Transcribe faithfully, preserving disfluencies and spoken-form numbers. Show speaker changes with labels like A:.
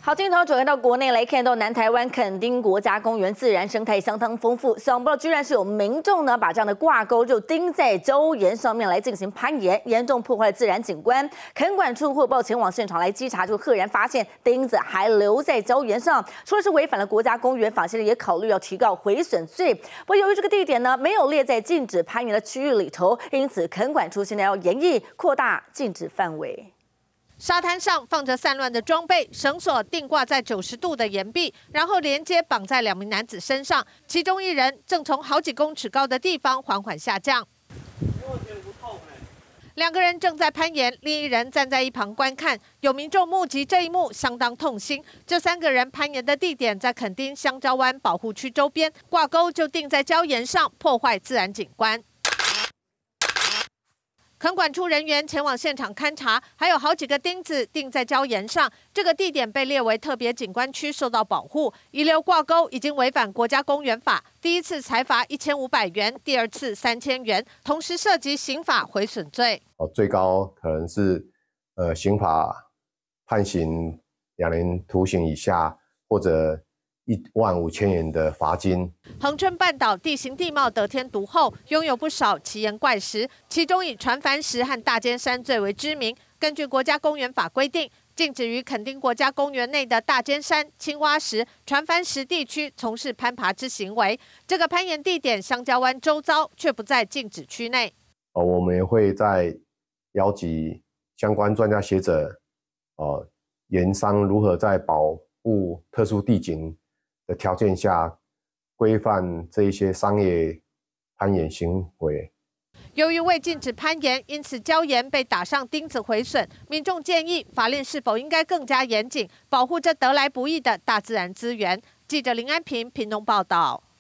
A: 好，镜头转回到国内来看到南台湾垦丁国家公园自然生态相当丰富，想不到居然是有民众呢把这样的挂钩就钉在礁岩上面来进行攀岩，严重破坏了自然景观。垦管处获报前往现场来稽查，就赫然发现钉子还留在礁岩上，除了是违反了国家公园法，现在也考虑要提告毁损罪。不过由于这个地点呢没有列在禁止攀岩的区域里头，因此垦管处现在要研议扩大禁止范围。
B: 沙滩上放着散乱的装备，绳索定挂在九十度的岩壁，然后连接绑在两名男子身上，其中一人正从好几公尺高的地方缓缓下降。两个人正在攀岩，另一人站在一旁观看。有民众目击这一幕，相当痛心。这三个人攀岩的地点在垦丁香蕉湾保护区周边，挂钩就定在礁岩上，破坏自然景观。 垦管处人员前往现场勘查，还有好几个钉子钉在礁岩上。这个地点被列为特别景观区，受到保护。遗留挂钩已经违反国家公园法，第一次裁罚一千五百元，第二次三千元，同时涉及刑法毁损罪。
C: 哦，最高可能是呃刑法判刑两年徒刑以下，或者 一万五千元的罚金。
B: 恒春半岛地形地貌得天独厚，拥有不少奇岩怪石，其中以船帆石和大尖山最为知名。根据国家公园法规定，禁止于垦丁国家公园内的大尖山、青蛙石、船帆石地区从事攀爬之行为。这个攀岩地点香蕉湾周遭却不在禁止区内。
C: 哦，我们也会在邀集相关专家学者，哦，研商如何在保护特殊地景 的条件下，规范这一些商业攀岩行为。
B: 由于未禁止攀岩，因此礁岩被打上钉子毁损。民众建议法令是否应该更加严谨，保护这得来不易的大自然资源。记者林安平屏东报道。